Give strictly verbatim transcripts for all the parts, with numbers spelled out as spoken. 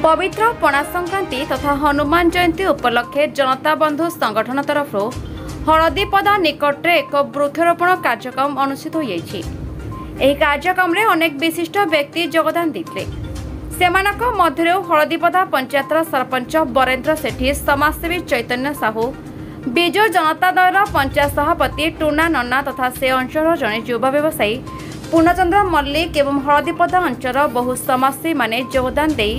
पवित्र पणा संक्रांति तथा हनुमान जयंती उपलक्षे जनता बंधु संगठन तरफ हलदीपदा निकट में एक वृक्षरोपण कार्यक्रम अनुष्ठित हो कार्यक्रम में अनेक विशिष्ट व्यक्ति योगदान देते सेमानक मध्य हलदीपदा पंचायत सरपंच बरेन्द्र सेठी, समाजसेवी चैतन्य साहू, विजु जनता दल पंचायत सभापति टूना नन्ना तथा से अंचल जड़े युवा व्यवसायी पूर्णचंद्र मल्लिक एवं हलदीपदा अंचल बहु समाजसेवी माने योगदान दे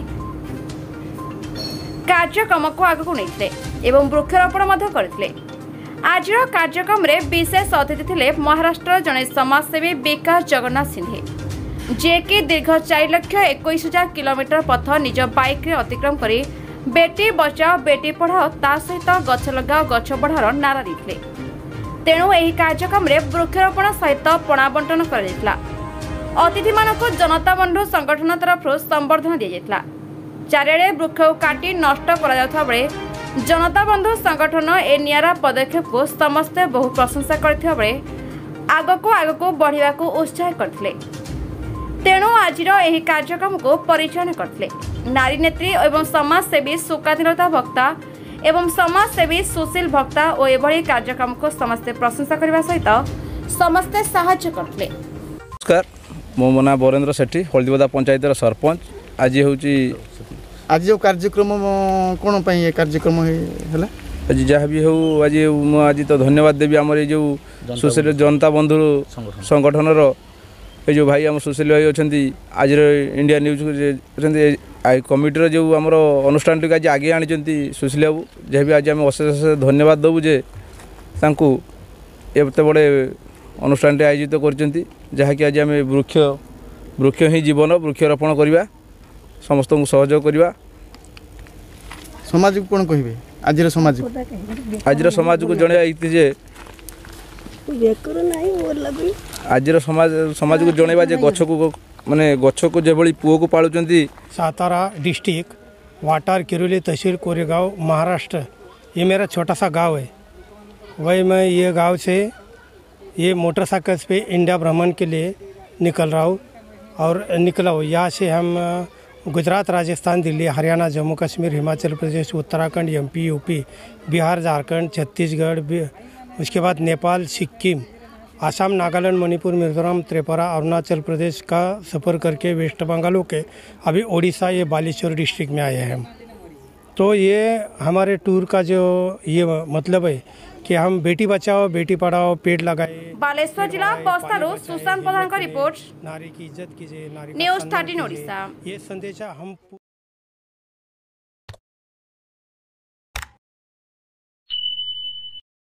कार्यक्रम को आगक नहीं वृक्षरोपण करते। आज कार्यक्रम में विशेष अतिथि थे महाराष्ट्र जड़े समाजसेवी विकास जगन्नाथ सिंहे, जे कि दीर्घ चार लक्ष एक हजार किलोमीटर पथ निज बाइक रे अतिक्रम कर बेटी बचाओ बेटी पढ़ाओ ता सहित गछ लगाओ गछ बढ़ार नारा देते। तेणु यह कार्यक्रम में वृक्षरोपण सहित पणा बंटन कर अतिथि मानक जनता बंधु संगठन तरफ संबर्धना दी जाता। चारिड़े वृक्ष काटी नष्ट करा बेले जनता बंधु संगठन ए नियारा पदक्षेप को समस्ते बहु प्रशंसा करथिबा बेले आगको आगको बढ़िबा को उत्साह करथिले। तेणु आज यह कार्यक्रम को परिचालन करथिले नारी नेत्री एवं समाजसेवी सुकादिलता भक्ता एवं समाजसेवी सुशील भक्ता और एभली कार्यक्रम को समस्ते प्रशंसा करने सहित समस्ते सहायता करथिले। नमस्कार, मो मना बरेन्द्र सेठी, हलदीपदा पंचायत सरपंच। आज हूँ आज जो कार्यक्रम कौन पाई कार्यक्रम है आज जहाँ भी हो आज आज तो धन्यवाद देवी आम ये जो सुशील जनता बंधु संगठन ये जो भाई आम सुशील भाई अच्छा आज इंडिया न्यूज कमिटर जो आमर अनुष्ठान टी आज आगे आनी सुशील बाबू जहाँ भी आज आम अशेष अशेष धन्यवाद देवु जे एत बड़े अनुष्ठान टी आयोजित कर जहाँकि आज आम वृक्ष वृक्ष ही जीवन वृक्षरोपण करवा समस्त को सहयोग करवा। समाज को कौन कहे आज समाज आज समाज को जन जे आज समाज समाज को जनवा जे गछ को माने गछ को जो पुओ को पालुचंती। सातारा डिस्ट्रिक्ट वाटार किरोली तहसील कोरेगांव महाराष्ट्र, ये मेरा छोटा सा गांव है। वही मैं ये गांव से ये मोटरसाइकिल पे इंडिया भ्रमण के लिए निकल रहा हूँ और निकला हूँ। यहाँ से हम गुजरात, राजस्थान, दिल्ली, हरियाणा, जम्मू कश्मीर, हिमाचल प्रदेश, उत्तराखंड, एमपी, यूपी, बिहार, झारखंड, छत्तीसगढ़, उसके बाद नेपाल, सिक्किम, आसाम, नागालैंड, मणिपुर, मिजोरम, त्रिपुरा, अरुणाचल प्रदेश का सफ़र करके वेस्ट बंगाल के अभी ओडिशा ये बालेश्वर डिस्ट्रिक्ट में आए हैं हम। तो ये हमारे टूर का जो ये मतलब है कि हम बेटी बचाओ बेटी पढ़ाओ पेड़ लगाए। बालेश्वर जिला बस्तारू सुशांत प्रधान का रिपोर्ट, नारी की इज्जत कीजिए, नारी न्यूज़ थर्टीन ओडिशा। ये संदेशा हम